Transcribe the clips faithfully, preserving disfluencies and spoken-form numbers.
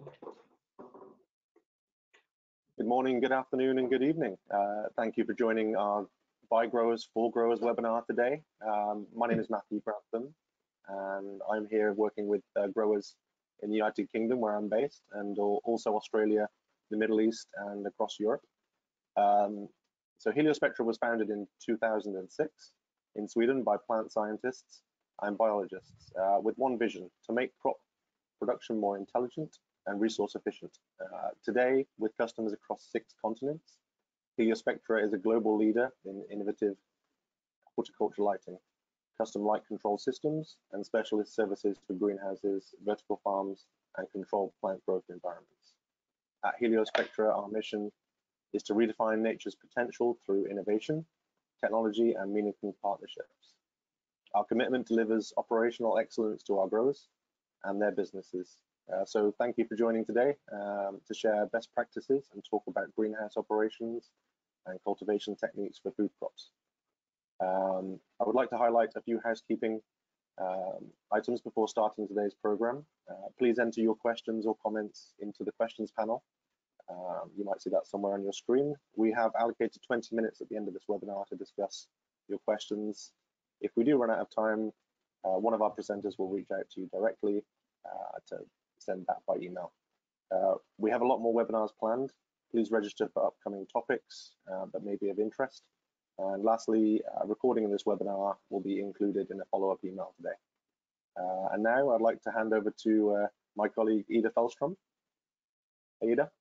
Good morning, good afternoon, and good evening. Uh, thank you for joining our By Growers for Growers webinar today. Um, my name is Matthew Brantham, and I'm here working with uh, growers in the United Kingdom, where I'm based, and also Australia, the Middle East, and across Europe. Um, so Heliospectra was founded in two thousand six in Sweden by plant scientists and biologists uh, with one vision: to make crop production more intelligent and resource efficient. Uh, today, with customers across six continents, Heliospectra is a global leader in innovative horticulture lighting, custom light control systems, and specialist services for greenhouses, vertical farms, and controlled plant growth environments. At Heliospectra, our mission is to redefine nature's potential through innovation, technology, and meaningful partnerships. Our commitment delivers operational excellence to our growers and their businesses. Uh, so thank you for joining today um, to share best practices and talk about greenhouse operations and cultivation techniques for food crops. Um, I would like to highlight a few housekeeping um, items before starting today's program. Uh, please enter your questions or comments into the questions panel. Um, you might see that somewhere on your screen. We have allocated twenty minutes at the end of this webinar to discuss your questions. If we do run out of time, uh, one of our presenters will reach out to you directly uh, to send that by email. Uh, we have a lot more webinars planned. Please register for upcoming topics uh, that may be of interest. And lastly, a recording of this webinar will be included in a follow-up email today. Uh, and now I'd like to hand over to uh, my colleague, Ida Fellstrom. Hey, Ida.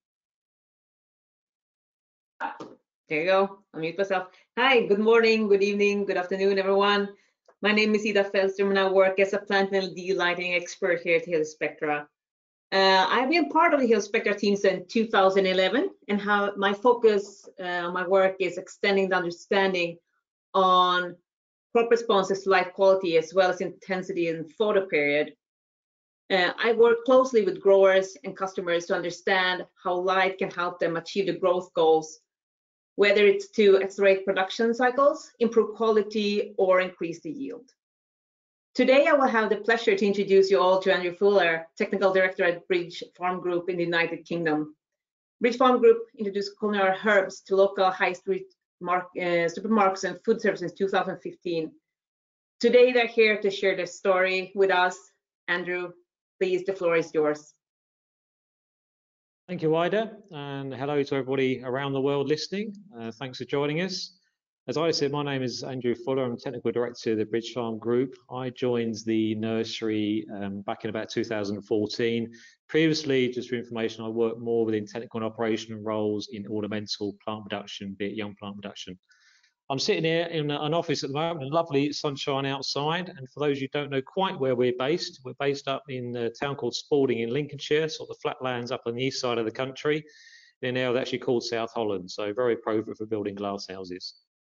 There you go, unmute myself. Hi, good morning, good evening, good afternoon, everyone. My name is Ida Fellstrom, and I work as a plant and L E D lighting expert here at Heliospectra. Uh, I've been part of the Heliospectra team since two thousand eleven, and how my focus, uh, my work is extending the understanding on crop responses to light quality as well as intensity and photo period. Uh, I work closely with growers and customers to understand how light can help them achieve the growth goals, whether it's to accelerate production cycles, improve quality, or increase the yield. Today, I will have the pleasure to introduce you all to Andrew Fuller, Technical Director at Bridge Farm Group in the United Kingdom. Bridge Farm Group introduced culinary herbs to local high street mark, uh, supermarkets and food services in two thousand fifteen. Today, they're here to share their story with us. Andrew, please, the floor is yours. Thank you, Ida, and hello to everybody around the world listening. Uh, thanks for joining us. As I said, my name is Andrew Fuller. I'm Technical Director of the Bridge Farm Group. I joined the nursery um, back in about two thousand fourteen. Previously, just for information, I worked more within technical and operational roles in ornamental plant production, be it young plant production. I'm sitting here in an office at the moment, lovely sunshine outside. And for those who don't know quite where we're based, we're based up in a town called Spalding in Lincolnshire, sort of the flatlands up on the east side of the country, in an area that's actually called South Holland. So very appropriate for building glass houses.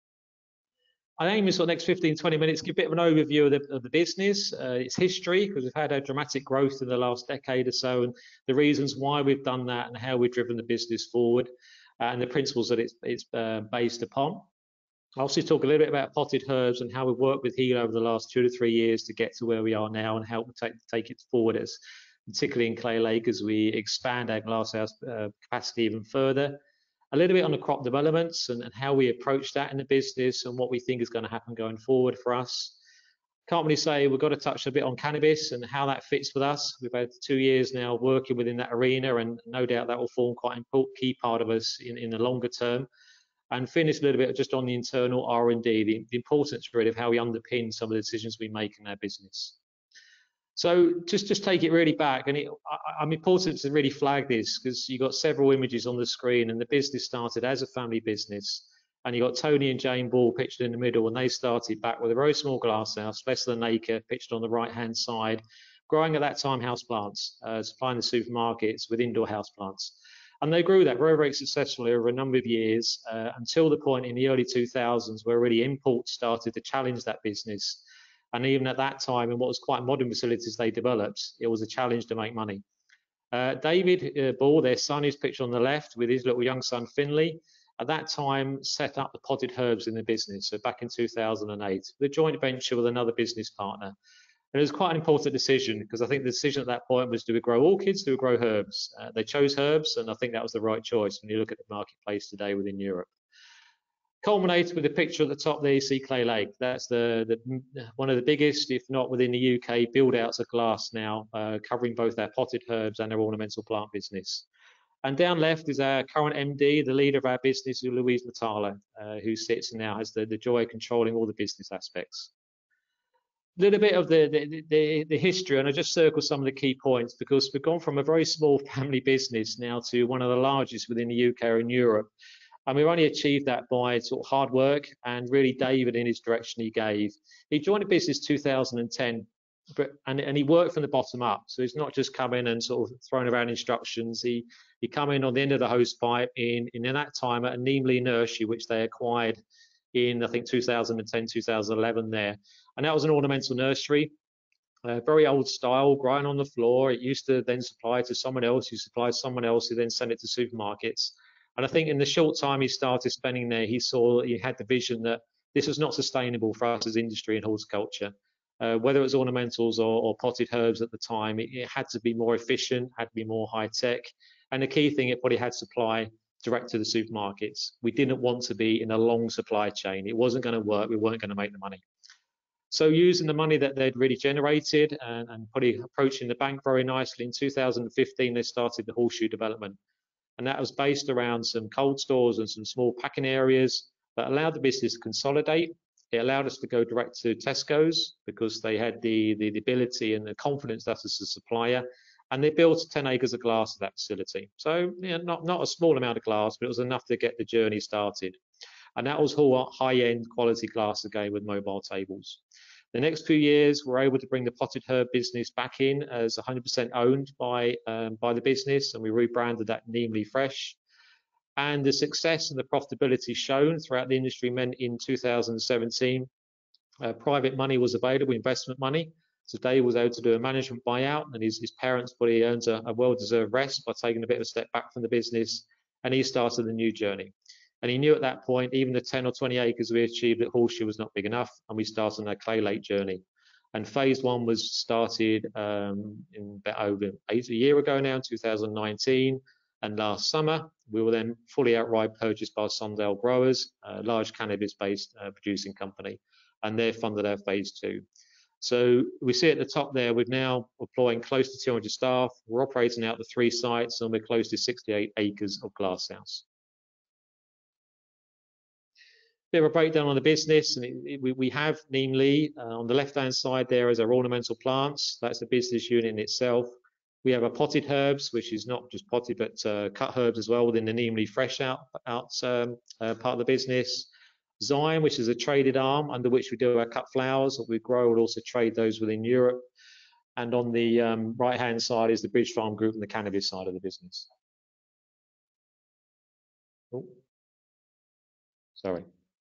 I aim in sort of next fifteen, twenty minutes, give a bit of an overview of the, of the business, uh, its history, because we've had a dramatic growth in the last decade or so, and the reasons why we've done that and how we've driven the business forward, uh, and the principles that it's, it's uh, based upon. I'll also talk a little bit about potted herbs and how we've worked with Helio over the last two to three years to get to where we are now and help take, take it forward, as, particularly in Clay Lake, as we expand our glasshouse uh, capacity even further. A little bit on the crop developments and, and how we approach that in the business and what we think is going to happen going forward for us. Can't really say we've got to touch a bit on cannabis and how that fits with us. We've had two years now working within that arena, and no doubt that will form quite an important key part of us in, in the longer term. And finish a little bit just on the internal R and D, the, the importance really of how we underpin some of the decisions we make in our business. So just, just take it really back, and it, I, I'm important to really flag this because you've got several images on the screen, and the business started as a family business, and you've got Tony and Jane Ball pictured in the middle, and they started back with a very small glass house, less than an acre, pictured on the right-hand side, growing at that time house plants, uh, supplying the supermarkets with indoor house plants. And they grew that very, very successfully over a number of years uh, until the point in the early two thousands where really imports started to challenge that business. And even at that time, in what was quite modern facilities they developed, it was a challenge to make money. Uh, David uh, Ball, their son, is pictured on the left with his little young son, Finley, at that time set up the potted herbs in the business, so back in two thousand eight, the joint venture with another business partner. And it was quite an important decision because I think the decision at that point was, do we grow orchids, do we grow herbs? Uh, they chose herbs, and I think that was the right choice when you look at the marketplace today within Europe. Culminated with the picture at the top there, you see Clay Lake. That's the, the one of the biggest, if not within the U K, build outs of glass now, uh, covering both their potted herbs and their ornamental plant business. And down left is our current M D, the leader of our business, Louise Matala, uh, who sits and now has the, the joy of controlling all the business aspects. A little bit of the, the, the, the history, and I just circle some of the key points because we've gone from a very small family business now to one of the largest within the U K or in Europe. And we've only achieved that by sort of hard work and really David in his direction he gave. He joined the business two thousand ten, but and, and he worked from the bottom up. So he's not just come in and sort of thrown around instructions. He he come in on the end of the hose pipe in, in that time at a Neame Lea nursery, which they acquired in, I think, two thousand ten, two thousand eleven there. And that was an ornamental nursery, uh, very old style, growing on the floor. It used to then supply to someone else, who supplied someone else, who then sent it to supermarkets. And I think in the short time he started spending there, he saw, he had the vision that this was not sustainable for us as industry in horticulture. Uh, whether it was ornamentals or, or potted herbs at the time, it, it had to be more efficient, had to be more high tech. And the key thing, it probably had supply direct to the supermarkets. We didn't want to be in a long supply chain. It wasn't going to work. We weren't going to make the money. So using the money that they'd really generated and, and probably approaching the bank very nicely, in two thousand fifteen, they started the horseshoe development. And that was based around some cold stores and some small packing areas that allowed the business to consolidate. It allowed us to go direct to Tesco's because they had the, the, the ability and the confidence that as a supplier. And they built ten acres of glass at that facility. So you know, not, not a small amount of glass, but it was enough to get the journey started. And that was all high-end quality glass again with mobile tables. The next few years, we're able to bring the potted herb business back in as one hundred percent owned by, um, by the business, and we rebranded that Neame Lea Fresh. And the success and the profitability shown throughout the industry meant in two thousand seventeen, uh, private money was available, investment money. So Dave was able to do a management buyout, and his, his parents probably earned a, a well-deserved rest by taking a bit of a step back from the business, and he started a new journey. And he knew at that point, even the ten or twenty acres we achieved at Horseshoe was not big enough, and we started on our Clay Lake journey. And phase one was started um, in about over eight, a year ago now, in two thousand nineteen. And last summer, we were then fully outright purchased by Sundale Growers, a large cannabis-based uh, producing company, and they funded our phase two. So we see at the top there, we're now employing close to two hundred staff. We're operating out the three sites, and we're close to sixty-eight acres of glasshouse. Bit of a breakdown on the business, and it, it, we, we have Neame Lea uh, on the left-hand side there as our ornamental plants. That's the business unit in itself. We have our potted herbs, which is not just potted, but uh, cut herbs as well within the Neame Lea Fresh out, out um, uh, part of the business. Zion, which is a traded arm under which we do our cut flowers that we grow and also trade those within Europe. And on the um, right-hand side is the Bridge Farm Group and the cannabis side of the business. Oh, sorry.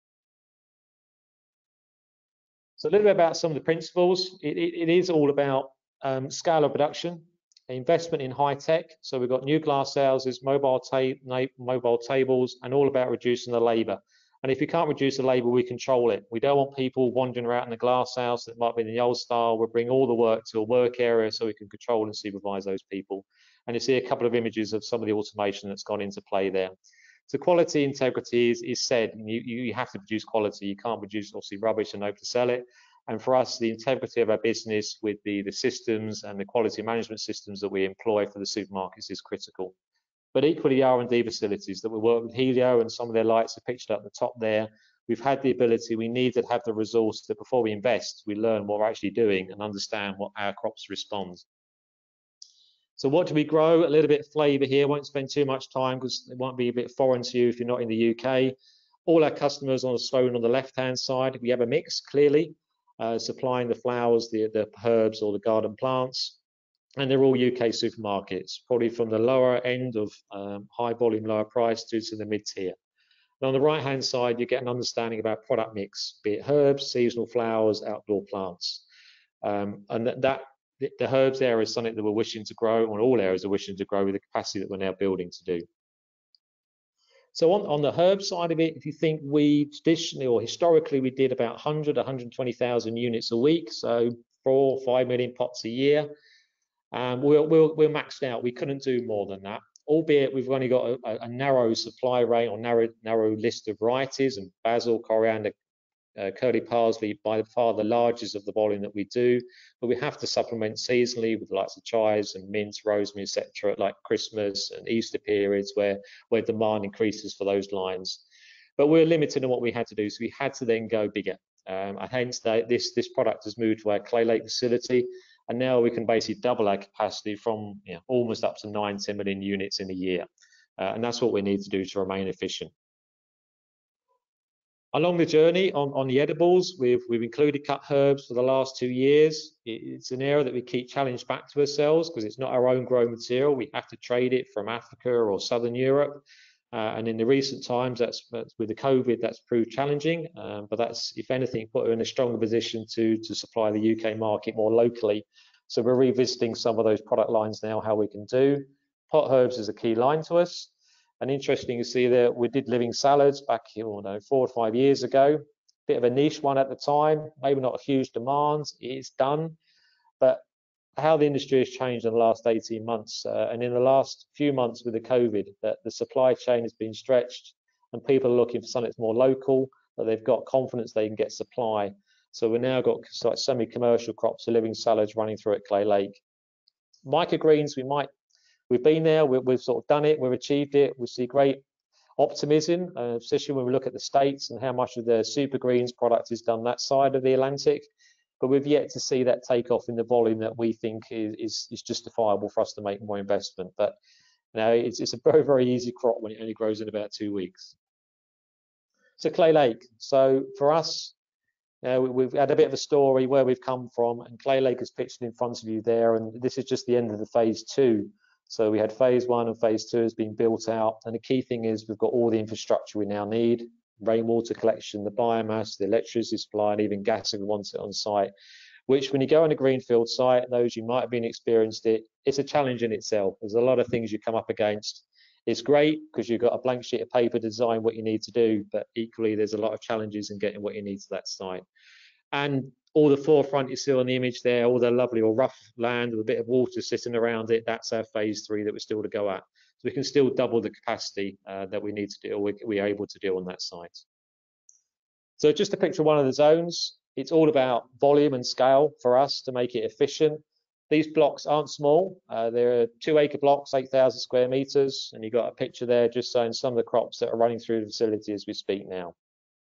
So a little bit about some of the principles. It, it, it is all about um, scale of production, investment in high tech. So we've got new glass houses, mobile, ta mobile tables, and all about reducing the labour. And if you can't reduce the labour, we control it. We don't want people wandering around in the glass house that might be in the old style. We'll bring all the work to a work area so we can control and supervise those people. And you see a couple of images of some of the automation that's gone into play there. So quality integrity is, is said, and you, you have to produce quality. You can't produce obviously rubbish and hope to sell it. And for us, the integrity of our business with the, the systems and the quality management systems that we employ for the supermarkets is critical. But equally, the R and D facilities that we work with Helio, and some of their lights are pictured at the top there. We've had the ability, we need to have the resource that before we invest, we learn what we're actually doing and understand what our crops respond. So what do we grow? A little bit of flavour here. Won't spend too much time because it won't be a bit foreign to you if you're not in the U K. All our customers on the shown on the left-hand side, we have a mix clearly, uh, supplying the flowers, the, the herbs or the garden plants. And they're all U K supermarkets, probably from the lower end of um, high volume, lower price to, to the mid-tier. And on the right-hand side, you get an understanding about product mix, be it herbs, seasonal flowers, outdoor plants. Um, and that, that the herbs area is something that we're wishing to grow, or all areas are wishing to grow with the capacity that we're now building to do. So on, on the herb side of it, if you think we traditionally or historically, we did about one hundred, one hundred twenty thousand units a week. So four, five million pots a year. Um, we're, we're, we're maxed out. We couldn't do more than that, albeit we've only got a, a narrow supply range or narrow, narrow list of varieties, and basil, coriander, uh, curly parsley, by far the largest of the volume that we do. But we have to supplement seasonally with the likes of chives and mint, rosemary, et cetera, like Christmas and Easter periods where, where demand increases for those lines. But we're limited in what we had to do, so we had to then go bigger. Um, and hence that this, this product has moved to our Clay Lake facility, and now we can basically double our capacity from, you know, almost up to nine, ten million units in a year. Uh, and that's what we need to do to remain efficient. Along the journey on, on the edibles, we've, we've included cut herbs for the last two years. It's an area that we keep challenged back to ourselves because it's not our own grown material. We have to trade it from Africa or Southern Europe. Uh, and in the recent times, that's, that's with the COVID, that's proved challenging. Um, but that's, if anything, put her in a stronger position to, to supply the U K market more locally. So we're revisiting some of those product lines now, how we can do. Pot herbs is a key line to us. And interesting to see that we did living salads back, you know, four or five years ago. Bit of a niche one at the time, maybe not a huge demand. It's done, but how the industry has changed in the last eighteen months, uh, and in the last few months with the COVID, that the supply chain has been stretched, and people are looking for something that's more local, that they've got confidence they can get supply. So we've now got like semi-commercial crops of living salads running through at Clay Lake. Microgreens, we might. We've been there, we've, we've sort of done it, we've achieved it. We see great optimism, uh, especially when we look at the States and how much of the super greens product is done that side of the Atlantic. But we've yet to see that take off in the volume that we think is, is, is justifiable for us to make more investment. But you know, it's, it's a very, very easy crop when it only grows in about two weeks. So Clay Lake. So for us, Uh, we, we've had a bit of a story where we've come from, and Clay Lake is pictured in front of you there, and this is just the end of the phase two. So we had phase one and phase two has been built out, and the key thing is we've got all the infrastructure we now need: rainwater collection, the biomass, the electricity supply, and even gas if we want it on site. Which, when you go on a greenfield site, those you might have been experienced it, it's a challenge in itself. There's a lot of things you come up against. It's great because you've got a blank sheet of paper to design what you need to do, but equally there's a lot of challenges in getting what you need to that site. And all the forefront you see on the image there, all the lovely or rough land with a bit of water sitting around it, that's our phase three that we're still to go at. So we can still double the capacity uh, that we need to do, or we, we're able to do on that site. So just a picture of one of the zones. It's all about volume and scale for us to make it efficient. These blocks aren't small. Uh, they're two acre blocks, eight thousand square meters. And you've got a picture there just showing some of the crops that are running through the facility as we speak now.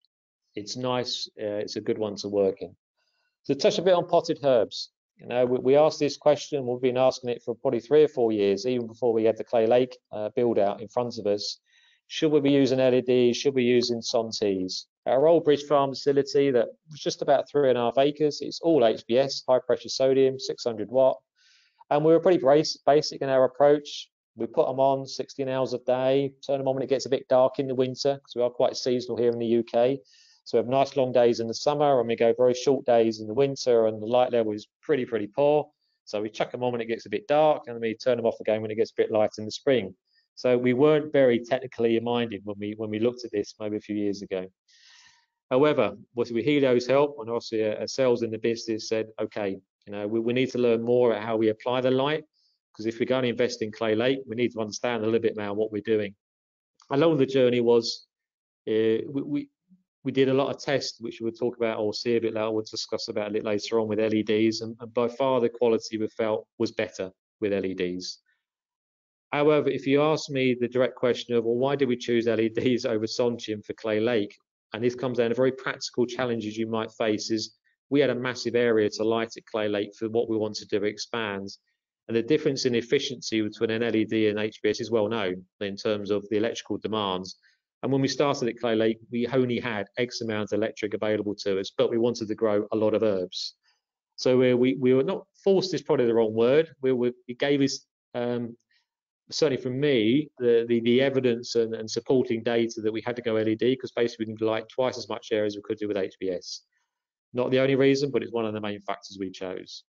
It's nice. Uh, it's a good one to work in. So touch a bit on potted herbs. You know, we, we asked this question. We've been asking it for probably three or four years, even before we had the Clay Lake uh, build out in front of us. Should we be using L E Ds? Should we be using Sontees? Our old Bridge Farm facility that was just about three and a half acres. It's all H B S, high pressure sodium, six hundred watt. And we were pretty basic in our approach. We put them on sixteen hours a day, turn them on when it gets a bit dark in the winter, because we are quite seasonal here in the U K. So we have nice long days in the summer, and we go very short days in the winter, and the light level is pretty, pretty poor. So we chuck them on when it gets a bit dark, and then we turn them off again when it gets a bit light in the spring. So we weren't very technically minded when we when we looked at this maybe a few years ago. However, with Helio's help, and obviously ourselves in the business said, okay, you know, we, we need to learn more about how we apply the light, because if we're going to invest in Clay Lake, we need to understand a little bit about what we're doing. Along the journey was uh, we, we we did a lot of tests, which we'll talk about or see a bit later. We'll discuss about a bit later on with L E Ds, and, and by far the quality we felt was better with L E Ds. However, if you ask me the direct question of, well, why did we choose L E Ds over Sontium for Clay Lake? And this comes down to very practical challenges you might face is we had a massive area to light at Clay Lake for what we wanted to expand. And the difference in efficiency between an L E D and H B S is well known in terms of the electrical demands. And when we started at Clay Lake, we only had X amount of electric available to us, but we wanted to grow a lot of herbs. So we, we, we were not forced, is probably the wrong word. We were, it gave us, um, certainly for me, the, the, the evidence and, and supporting data that we had to go L E D, because basically we can light twice as much area as we could do with H B S. Not the only reason, but it's one of the main factors we chose.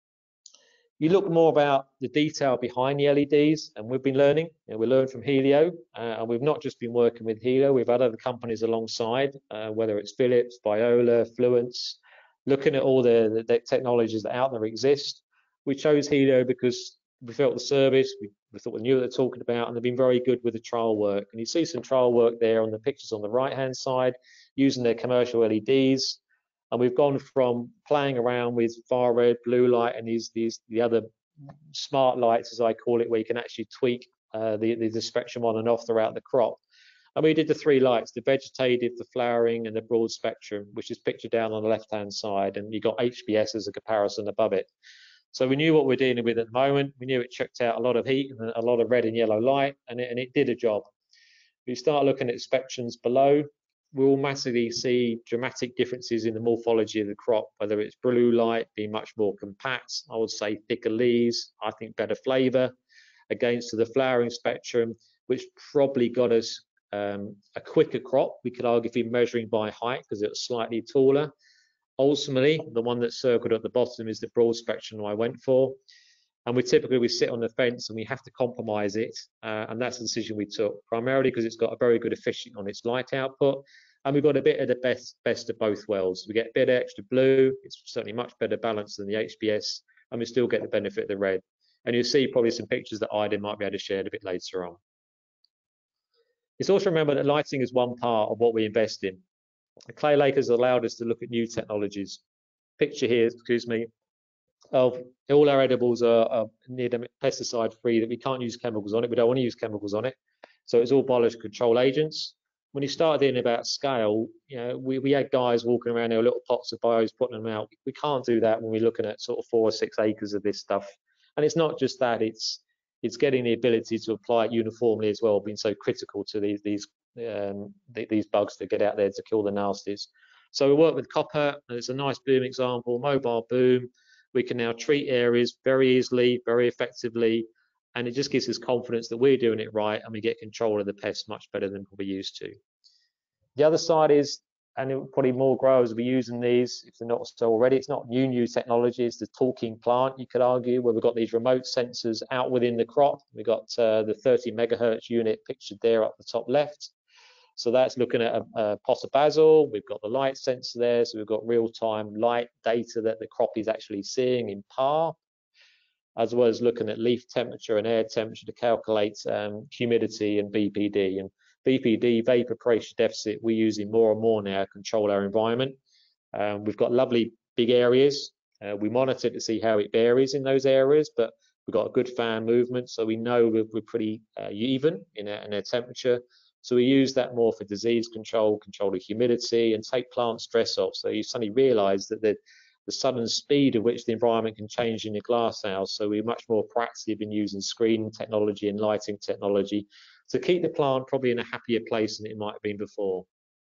You look more about the detail behind the L E Ds, and we've been learning, and we learned from Helio, uh, and we've not just been working with Helio, we've had other companies alongside, uh, whether it's Philips, Viola, Fluence, Looking at all the, the technologies that out there exist, we chose Helio because we felt the service, we, we thought we knew what they're talking about, and they've been very good with the trial work. And you see some trial work there on the pictures on the right-hand side, using their commercial L E Ds. And we've gone from playing around with far red, blue light, and these these the other smart lights, as I call it, where you can actually tweak uh, the, the the spectrum on and off throughout the crop. And we did the three lights: the vegetative, the flowering, and the broad spectrum, which is pictured down on the left-hand side. And you got H B S as a comparison above it. So we knew what we're dealing with at the moment. We knew it checked out a lot of heat and a lot of red and yellow light, and it, and it did a job. If you start looking at spectrums below, we will massively see dramatic differences in the morphology of the crop, whether it's blue light being much more compact, I would say thicker leaves, I think better flavour, against the flowering spectrum, which probably got us um, a quicker crop. We could argue if you're measuring by height because it was slightly taller. Ultimately, the one that's circled at the bottom is the broad spectrum I went for. And we typically we sit on the fence and we have to compromise it, uh, and that's the decision we took, primarily because it's got a very good efficient on its light output, and we've got a bit of the best best of both worlds. We get a bit of extra blue, it's certainly much better balanced than the H B S, and we still get the benefit of the red. And you'll see probably some pictures that Ida might be able to share a bit later on. It's also remember that lighting is one part of what we invest in. The Clay Lake has allowed us to look at new technologies. Picture here, excuse me, of all our edibles are, are near pesticide free, that we can't use chemicals on it. We don't want to use chemicals on it. So it's all biological control agents. When you started in about scale, you know, we, we had guys walking around there with little pots of bios, putting them out. We can't do that when we're looking at sort of four or six acres of this stuff. And it's not just that, it's it's getting the ability to apply it uniformly as well, being so critical to these these um, these bugs that get out there to kill the nasties. So we work with copper, and it's a nice boom example, mobile boom. We can now treat areas very easily, very effectively, and it just gives us confidence that we're doing it right and we get control of the pests much better than we used to. The other side is, and it, probably more growers will be using these if they're not so already, it's not new, new technology, it's the talking plant, you could argue, where we've got these remote sensors out within the crop. We've got uh, the thirty megahertz unit pictured there up the top left. So that's looking at a, a pot of basil. We've got the light sensor there, so we've got real-time light data that the crop is actually seeing in par, as well as looking at leaf temperature and air temperature to calculate um, humidity and B P D. And B P D, vapor pressure deficit, we're using more and more now to control our environment. Um, we've got lovely big areas. Uh, we monitor to see how it varies in those areas, but we've got a good fan movement, so we know we're, we're pretty uh, even in our, in our temperature. So we use that more for disease control, control of humidity, and take plant stress off. So you suddenly realise that the, the sudden speed at which the environment can change in your glasshouse. So we're much more proactive in using screening technology and lighting technology to keep the plant probably in a happier place than it might have been before.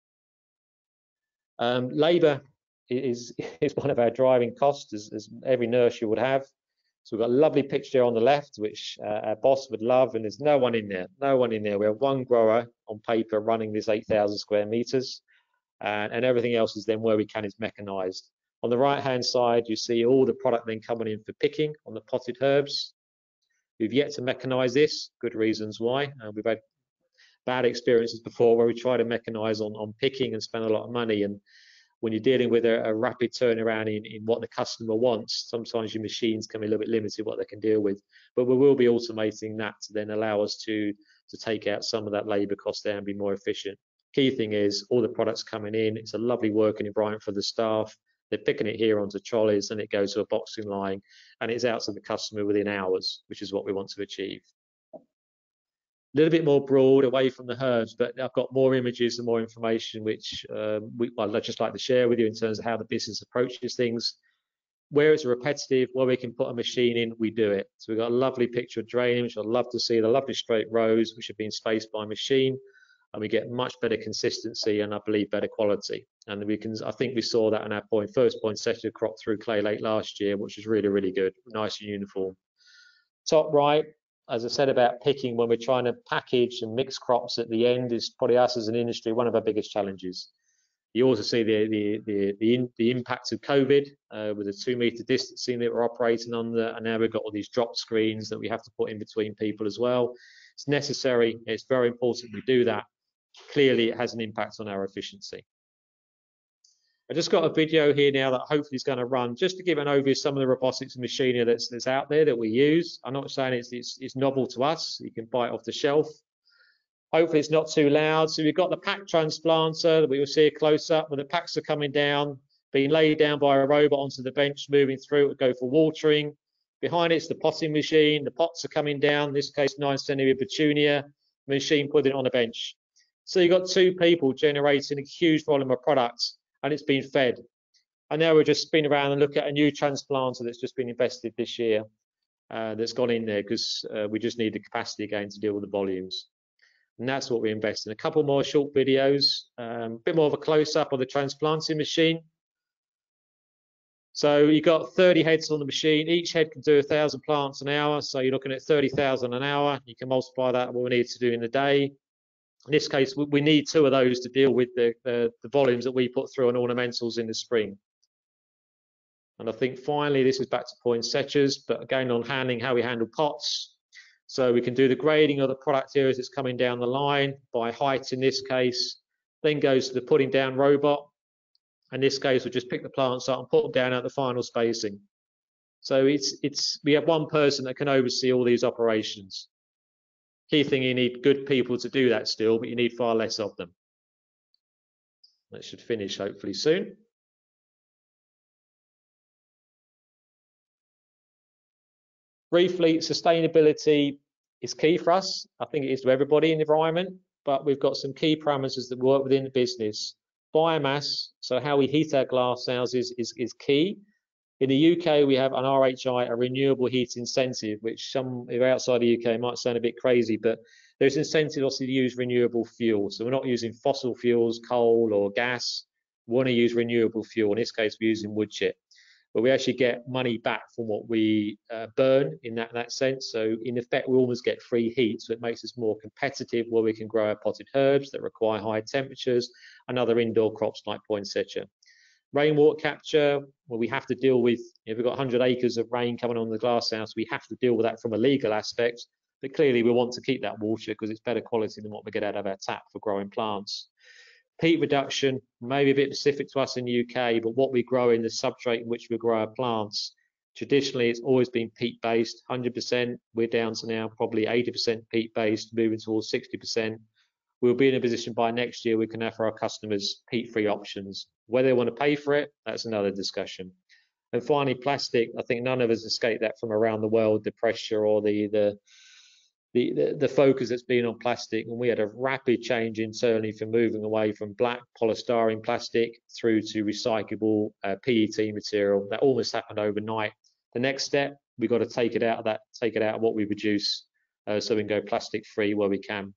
Um, labour is, is one of our driving costs, as, as every nursery would have. So we've got a lovely picture on the left, which uh, our boss would love, and there's no one in there, no one in there. We have one grower on paper running this eight thousand square meters, and, and everything else is then where we can is mechanized. On the right-hand side, you see all the product then coming in for picking on the potted herbs. We've yet to mechanize this, good reasons why. Uh, we've had bad experiences before where we try to mechanize on, on picking and spend a lot of money, and when you're dealing with a, a rapid turnaround in, in what the customer wants, sometimes your machines can be a little bit limited what they can deal with. But we will be automating that to then allow us to, to take out some of that labour cost there and be more efficient. Key thing is all the products coming in, it's a lovely working environment for the staff. They're picking it here onto trolleys, and it goes to a boxing line, and it's out to the customer within hours, which is what we want to achieve. A little bit more broad away from the herbs, but I've got more images and more information which um, we, well, I'd just like to share with you in terms of how the business approaches things. Where it's repetitive, where we can put a machine in, we do it. So we've got a lovely picture of draining, which I'd love to see, the lovely straight rows which have been spaced by machine, and we get much better consistency and I believe better quality. And we can, I think we saw that in our point, first poinsettia crop through Clay Lake last year, which was really, really good, nice and uniform. Top right, as I said about picking, when we're trying to package and mix crops at the end, is probably us as an industry one of our biggest challenges. You also see the the the the, in, the impact of COVID uh, with the two metre distancing that we're operating under, and now we've got all these drop screens that we have to put in between people as well. It's necessary. It's very important we do that. Clearly, it has an impact on our efficiency. I just got a video here now that hopefully is going to run just to give an overview of some of the robotics and machinery that's, that's out there that we use. I'm not saying it's, it's, it's novel to us. You can buy it off the shelf. Hopefully it's not too loud. So we've got the pack transplanter that we will see a close up where the packs are coming down, being laid down by a robot onto the bench, moving through. It would go for watering. Behind it's the potting machine. The pots are coming down, in this case nine centimeter petunia, machine putting it on a bench. So you've got two people generating a huge volume of products, and it's been fed. And now we're just spin around and look at a new transplanter that's just been invested this year uh, that's gone in there because uh, we just need the capacity again to deal with the volumes. And that's what we invest in. A couple more short videos, um, a bit more of a close-up of the transplanting machine. So you've got thirty heads on the machine. Each head can do one thousand plants an hour. So you're looking at thirty thousand an hour. You can multiply that what we need to do in the day. In this case, we need two of those to deal with the, the, the volumes that we put through on ornamentals in the spring. And I think finally, this is back to poinsettias, but again on handling, how we handle pots. So we can do the grading of the product here as it's coming down the line by height in this case, then goes to the putting down robot. In this case, we'll just pick the plants up and put them down at the final spacing. So it's, it's, we have one person that can oversee all these operations. Key thing, you need good people to do that still, but you need far less of them. That should finish hopefully soon. Briefly, sustainability is key for us. I think it is to everybody in the environment, but we've got some key parameters that work within the business. Biomass, so how we heat our glass houses is, is key. In the U K, we have an R H I, a renewable heat incentive, which some if outside the U K might sound a bit crazy, but there's incentive also to use renewable fuel. So we're not using fossil fuels, coal or gas. We want to use renewable fuel. In this case, we're using wood chip. But we actually get money back from what we uh, burn in that, that sense. So in effect, we almost get free heat. So it makes us more competitive where we can grow our potted herbs that require high temperatures and other indoor crops like poinsettia. Rainwater capture, well, we have to deal with, if we've got one hundred acres of rain coming on the glass house, we have to deal with that from a legal aspect. But clearly we want to keep that water because it's better quality than what we get out of our tap for growing plants. Peat reduction, maybe a bit specific to us in the U K, but what we grow in the substrate in which we grow our plants, traditionally it's always been peat based, one hundred percent. We're down to now probably eighty percent peat based, moving towards sixty percent. We'll be in a position by next year we can offer our customers peat-free options. Whether they want to pay for it, that's another discussion. And finally, plastic. I think none of us escape that from around the world, the pressure or the the the, the, the focus that's been on plastic. And we had a rapid change internally from moving away from black polystyrene plastic through to recyclable uh, P E T material. That almost happened overnight. The next step, we've got to take it out of that, take it out of what we produce uh, so we can go plastic-free where we can.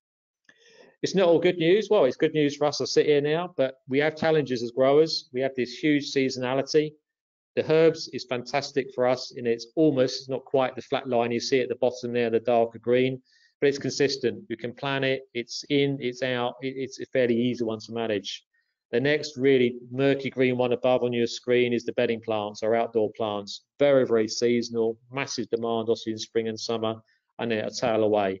It's not all good news. Well, it's good news for us to sit here now, but we have challenges as growers. We have this huge seasonality. The herbs is fantastic for us, and it's almost, it's not quite the flat line you see at the bottom there, the darker green, but it's consistent. You can plan it, it's in, it's out, it, it's a fairly easy one to manage. The next really murky green one above on your screen is the bedding plants or outdoor plants. Very, very seasonal, massive demand also in spring and summer, and they're a tail away.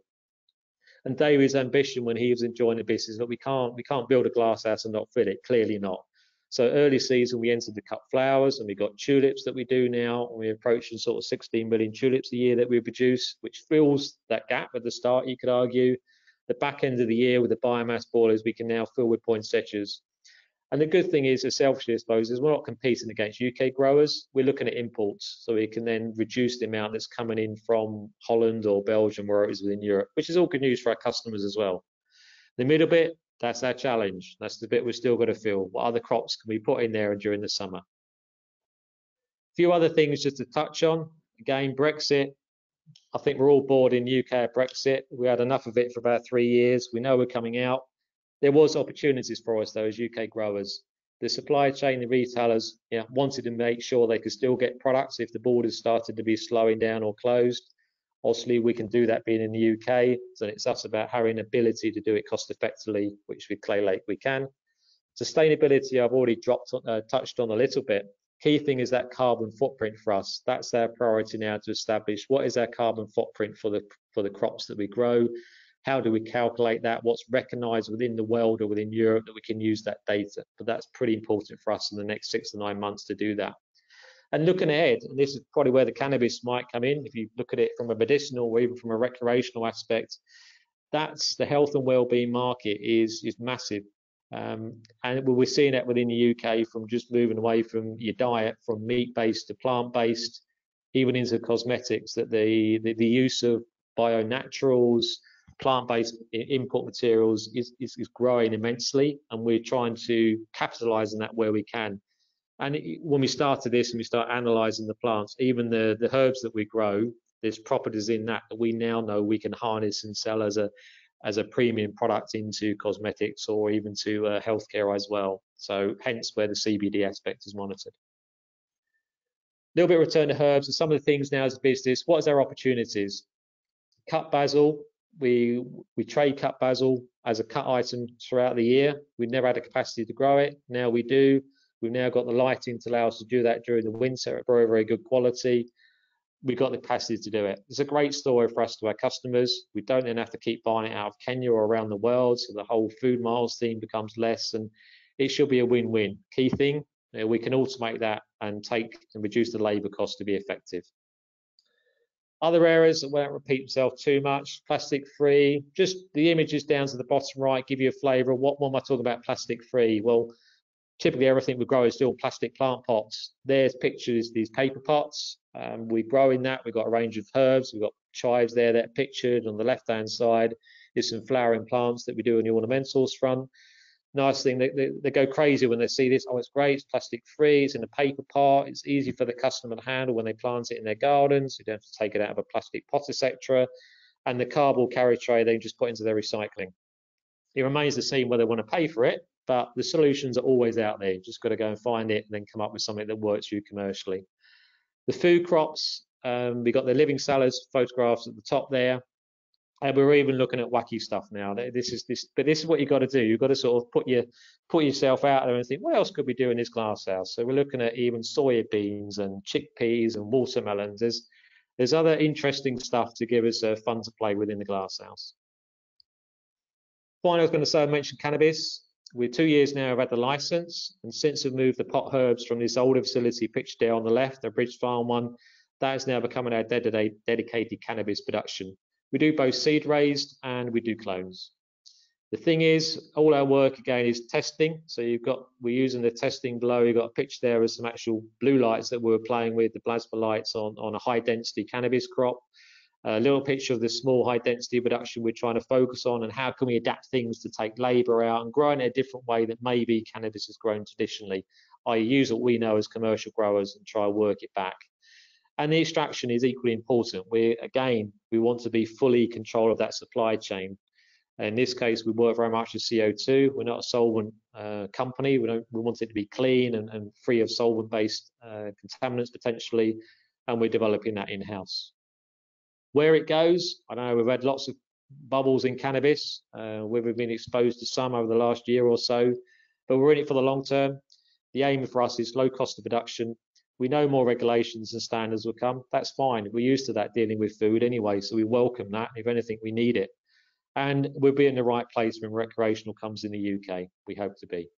And David's ambition when he was enjoying the business that we can't we can't build a glass house and not fill it, clearly not. So early season we entered the cut flowers and we got tulips that we do now, and we're approaching sort of sixteen million tulips a year that we produce, which fills that gap at the start, you could argue. The back end of the year with the biomass boilers we can now fill with poinsettias. And the good thing is, selfishly I suppose, is we're not competing against U K growers. We're looking at imports, so we can then reduce the amount that's coming in from Holland or Belgium, where it is within Europe, which is all good news for our customers as well. The middle bit, that's our challenge. That's the bit we're still got to fill. What other crops can we put in there during the summer? A few other things just to touch on. Again, Brexit. I think we're all bored in the U K of Brexit. We had enough of it for about three years. We know we're coming out. There was opportunities for us though as U K growers. The supply chain, the retailers yeah, wanted to make sure they could still get products if the borders started to be slowing down or closed. Obviously, we can do that being in the U K, so it's us about having ability to do it cost effectively, which with Clay Lake we can. Sustainability, I've already dropped, uh, touched on a little bit. Key thing is that carbon footprint for us. That's our priority now to establish what is our carbon footprint for the for the crops that we grow. How do we calculate that? What's recognized within the world or within Europe that we can use that data? But that's pretty important for us in the next six to nine months to do that. And looking ahead, and this is probably where the cannabis might come in, if you look at it from a medicinal or even from a recreational aspect, that's the health and well-being market is, is massive. Um, and we're seeing that within the U K from just moving away from your diet, from meat-based to plant-based, even into cosmetics, that the, the, the use of bio-naturals, plant-based input materials is, is, is growing immensely, and we're trying to capitalize on that where we can. And it, when we started this and we start analysing the plants, even the, the herbs that we grow, there's properties in that that we now know we can harness and sell as a as a premium product into cosmetics or even to uh, healthcare as well. So hence where the C B D aspect is monitored. A little bit of return to herbs and some of the things now as a business. What is our opportunities? Cut basil. We we trade cut basil as a cut item throughout the year. We've never had the capacity to grow it. Now we do. We've now got the lighting to allow us to do that during the winter at very, very good quality. We've got the capacity to do it. It's a great story for us to our customers. We don't then have to keep buying it out of Kenya or around the world, so the whole food miles theme becomes less, and it should be a win-win. Key thing, you know, we can automate that and take and reduce the labour cost to be effective. Other areas that won't repeat themselves too much, plastic-free, just the images down to the bottom right give you a flavour of what, what am I talking about plastic-free? Well, typically everything we grow is still plastic plant pots. There's pictures, these paper pots. Um, we grow in that. We've got a range of herbs. We've got chives there that are pictured on the left-hand side. There's some flowering plants that we do on the ornamentals front. Nice thing, they, they, they go crazy when they see this. Oh, it's great, it's plastic-free, it's in a paper pot. It's easy for the customer to handle when they plant it in their gardens. You don't have to take it out of a plastic pot, et cetera. And the cardboard carry tray, they just put into their recycling. It remains the same whether they want to pay for it, but the solutions are always out there. You've just got to go and find it and then come up with something that works for you commercially. The food crops, um, we've got the living salads photographs at the top there. And we're even looking at wacky stuff now. This is this, but this is what you've got to do. You've got to sort of put your put yourself out there and think, what else could we do in this glass house? So we're looking at even soya beans and chickpeas and watermelons. There's there's other interesting stuff to give us uh, fun to play with in the glass house. Finally, I was going to say, I mentioned cannabis. We're two years now, I've had the license, and since we've moved the pot herbs from this older facility pictured there on the left, the Bridge Farm one, that is now becoming our dedicated, dedicated cannabis production. We do both seed raised and we do clones. The thing is, all our work again is testing. So you've got, we're using the testing below. You've got a picture there of some actual blue lights that we were playing with, the plasma lights on, on a high density cannabis crop. A little picture of the small high density production we're trying to focus on, and how can we adapt things to take labour out and grow in a different way that maybe cannabis is grown traditionally. I use what we know as commercial growers and try to work it back. And the extraction is equally important. We again, we want to be fully in control of that supply chain. In this case, we work very much with C O two. We're not a solvent uh, company. We don't. We want it to be clean and, and free of solvent-based uh, contaminants potentially, and we're developing that in-house. Where it goes, I know we've had lots of bubbles in cannabis, uh, where we've been exposed to some over the last year or so, but we're in it for the long term. The aim for us is low cost of production. We know more regulations and standards will come. That's fine. We're used to that dealing with food anyway, so we welcome that. If anything, we need it. And we'll be in the right place when recreational comes in the U K. We hope to be.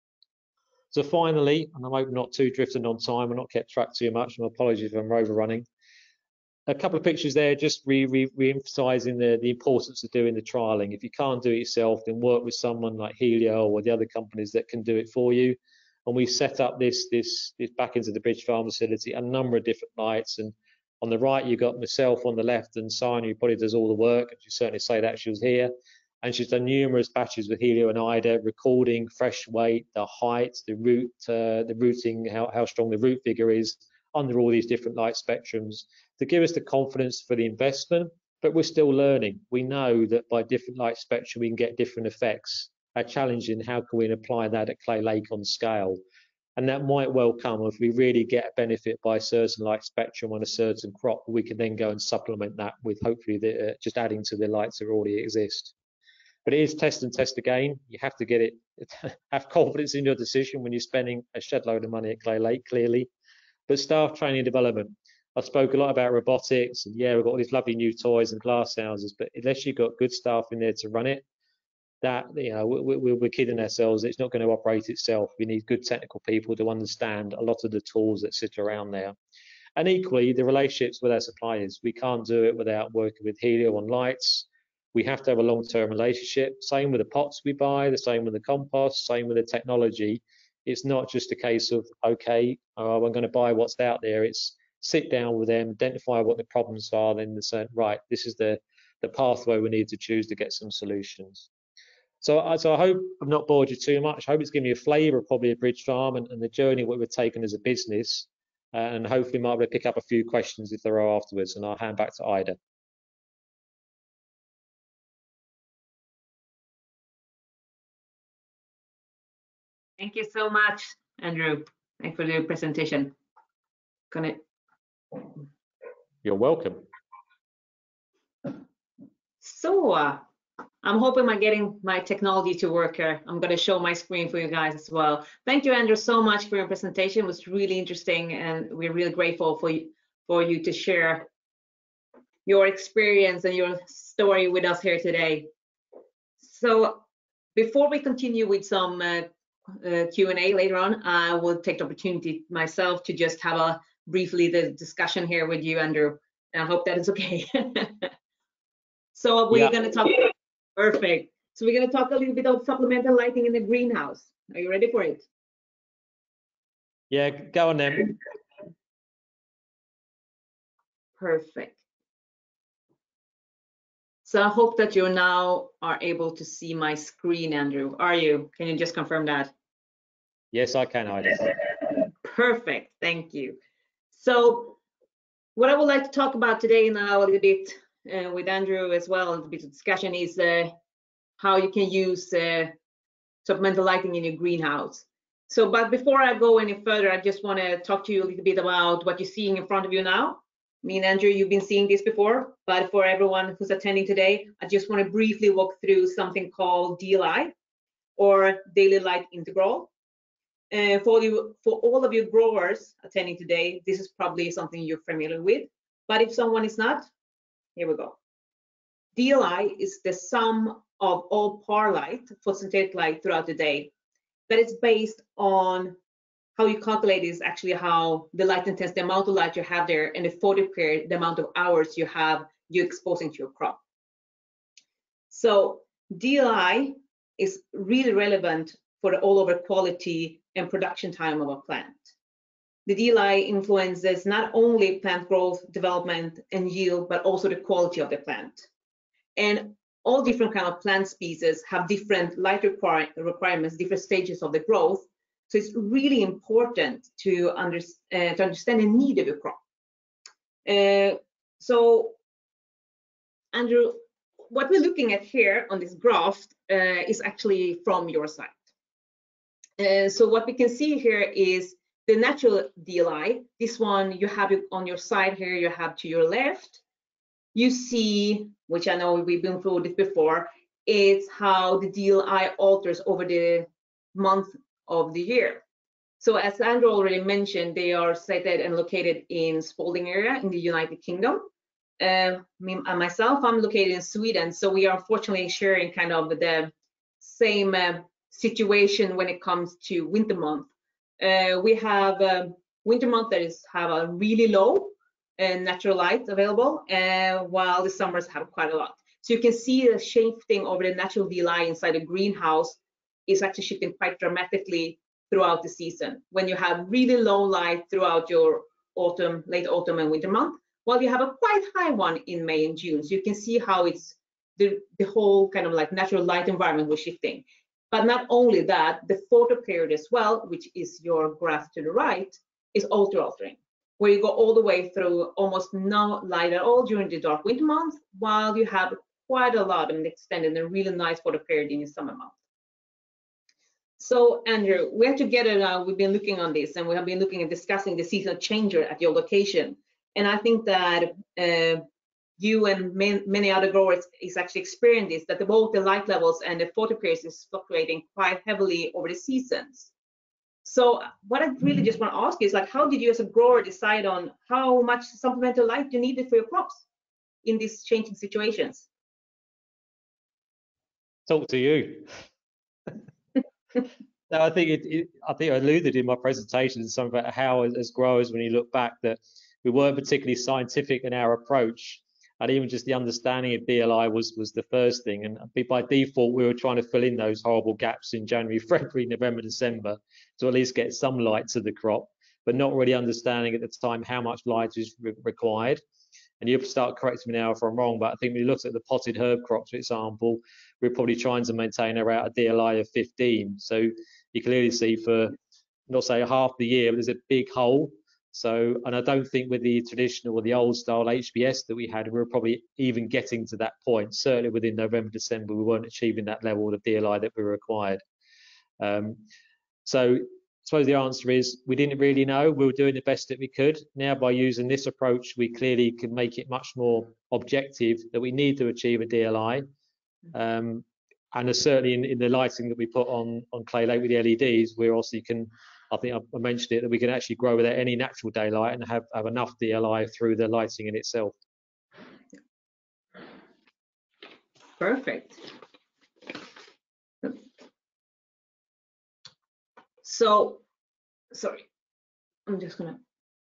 So finally, and I'm hoping not too drifting on time, I'm not kept track too much, and apologies if I'm overrunning. A couple of pictures there, just re, re, re-emphasising the, the importance of doing the trialling. If you can't do it yourself, then work with someone like Helio or the other companies that can do it for you. And we set up this, this, this back into the Bridge Farm facility, a number of different lights. And on the right, you've got myself on the left, and Sana, who probably does all the work. And she certainly say that she was here. And she's done numerous batches with Helio and Ida, recording fresh weight, the height, the root, uh, the rooting, how, how strong the root figure is under all these different light spectrums, to give us the confidence for the investment. But we're still learning. We know that by different light spectrum, we can get different effects. Our challenge in how can we apply that at Clay Lake on scale? And that might well come if we really get a benefit by a certain light spectrum on a certain crop. We can then go and supplement that with hopefully the, uh, just adding to the lights that already exist. But it is test and test again. You have to get it, have confidence in your decision when you're spending a shed load of money at Clay Lake, clearly. But staff training and development. I spoke a lot about robotics, and yeah, we've got all these lovely new toys and glass houses, but unless you've got good staff in there to run it, that, you know, we, we, we're kidding ourselves. It's not going to operate itself. We need good technical people to understand a lot of the tools that sit around there. And equally, the relationships with our suppliers. We can't do it without working with Helio on lights. We have to have a long-term relationship. Same with the pots we buy, the same with the compost, same with the technology. It's not just a case of, okay, oh, I'm going to buy what's out there. It's sit down with them, identify what the problems are, then say, right, this is the, the pathway we need to choose to get some solutions. So, so I hope I've not bored you too much. I hope it's given you a flavour of probably a Bridge Farm and, and the journey what we're taking as a business. Uh, and hopefully might be able to pick up a few questions if there are afterwards, and I'll hand back to Ida. Thank you so much, Andrew. Thanks for the presentation. Gonna... You're welcome. So uh, I'm hoping I'm getting my technology to work here. I'm going to show my screen for you guys as well. Thank you, Andrew, so much for your presentation. It was really interesting, and we're really grateful for you, for you to share your experience and your story with us here today. So before we continue with some uh, uh, Q and A later on, I will take the opportunity myself to just have a briefly the discussion here with you, Andrew. And I hope that is okay. So we're yeah. going to talk. Perfect. So we're going to talk a little bit about supplemental lighting in the greenhouse. Are you ready for it? Yeah, go on then. Perfect. So I hope that you now are able to see my screen, Andrew. Are you? Can you just confirm that? Yes, I can, Ida. Perfect. Thank you. So what I would like to talk about today now a little bit uh, with Andrew as well, a little bit of discussion is uh, how you can use uh, supplemental lighting in your greenhouse. So, but before I go any further, I just want to talk to you a little bit about what you're seeing in front of you now. Me and Andrew, you've been seeing this before, but for everyone who's attending today, I just want to briefly walk through something called D L I, or Daily Light Integral. Uh, for you, for all of you growers attending today, this is probably something you're familiar with. But if someone is not, here we go. D L I is the sum of all par light, photosynthetic light throughout the day. That is based on how you calculate is actually how the light intensity, the amount of light you have there, and the photo period, the amount of hours you have you exposing to your crop. So D L I is really relevant for the all over quality and production time of a plant. The D L I influences not only plant growth, development, and yield, but also the quality of the plant. And all different kind of plant species have different light require, requirements, different stages of the growth. So it's really important to, under, uh, to understand the need of your crop. Uh, so, Andrew, what we're looking at here on this graph uh, is actually from your site. Uh, so what we can see here is the natural D L I. This one you have it on your side here, you have to your left. You see, which I know we've been through this before, is how the D L I alters over the month of the year. So as Andrew already mentioned, they are sited and located in Spalding area in the United Kingdom. Uh, me, uh, myself, I'm located in Sweden, so we are unfortunately sharing kind of the same uh, situation when it comes to winter month. Uh, we have uh, winter month that is have a really low uh, natural light available, uh, while the summers have quite a lot. So you can see the shifting over the natural D L I inside a greenhouse is actually shifting quite dramatically throughout the season, when you have really low light throughout your autumn, late autumn and winter month, while you have a quite high one in May and June. So you can see how it's the, the whole kind of like natural light environment was shifting. But not only that, the photo period as well, which is your graph to the right, is also altering, where you go all the way through almost no light at all during the dark winter months, while you have quite a lot and extended and really nice photo period in the summer month. So Andrew, we're together now, we've been looking on this, and we have been looking and discussing the seasonal changer at your location. And I think that uh, you and man, many other growers is actually experiencing this, that both the light levels and the photo periods is fluctuating quite heavily over the seasons. So what I really just want to ask you is, like, how did you as a grower decide on how much supplemental light you needed for your crops in these changing situations? Talk to you. No, I think it, it, I think I alluded in my presentation to some about how, as growers, when you look back, that we weren't particularly scientific in our approach, and even just the understanding of D L I was was the first thing. And by default, we were trying to fill in those horrible gaps in January, February, November, December to at least get some light to the crop, but not really understanding at the time how much light is re required. And you start correcting me now if I'm wrong, but I think when you look at the potted herb crops, for example, we're probably trying to maintain around a D L I of fifteen. So you clearly see for, not say half the year, but there's a big hole. So, and I don't think with the traditional or the old style H B S that we had, we were probably even getting to that point. Certainly within November, December, we weren't achieving that level of D L I that we required. Um, so I suppose the answer is we didn't really know. We were doing the best that we could. Now, by using this approach, we clearly can make it much more objective that we need to achieve a D L I. Um, and certainly in, in the lighting that we put on on Clay Lake with the L E Ds, we also can, I think I mentioned it, that we can actually grow without any natural daylight and have, have enough D L I through the lighting in itself. Perfect. So, sorry, I'm just gonna,